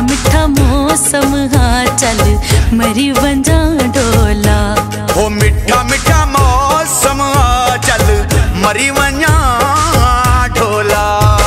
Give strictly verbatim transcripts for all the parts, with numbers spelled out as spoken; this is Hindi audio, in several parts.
मिठा मौसम हाँ चल मरी वंजा ढोला। हो मिठा मिठा मौसम हाँ चल मरी वंजा ढोला।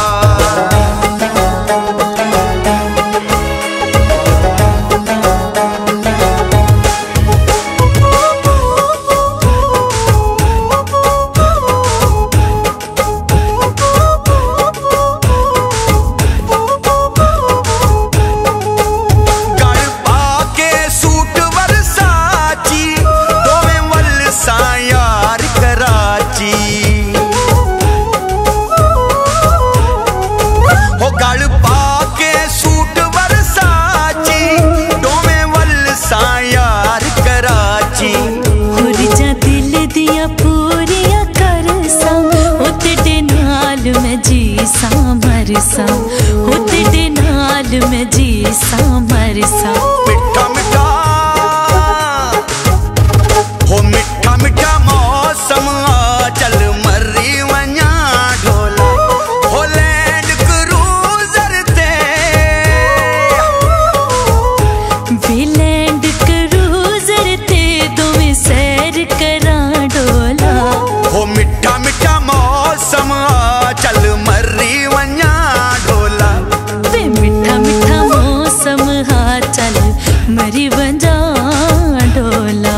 मरसा हो तेरे नाल में जी सा मरसा। मिठा मिठा हो मिठा मिठा मौसम आ चल मरी वंजा ढोला। हो लैंड क्रूजर ते वे लैंड क्रूजर ते दोवें सैर करा ढोला। हो मिठा मिठा मौसम आ चल मरी मरी वंजा ढोला।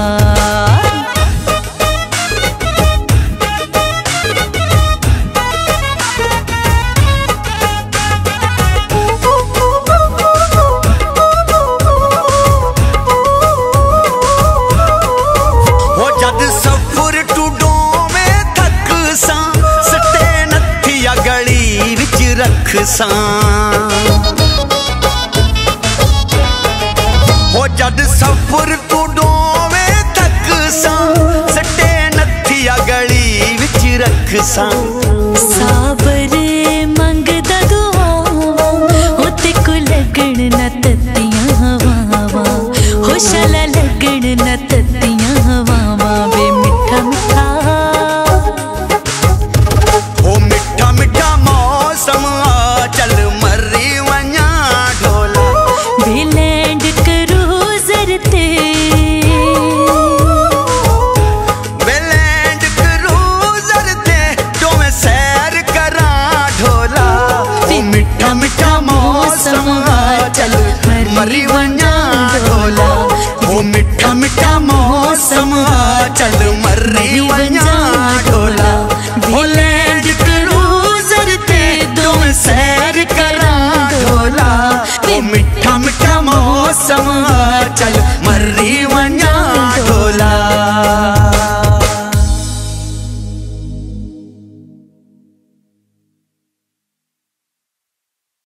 हो जद सफर टूडो में थक सा सटे नथिया गली विच रख सा। हो जद सफर तू डोवे थक सा सटे नथिया गली विच रख सा।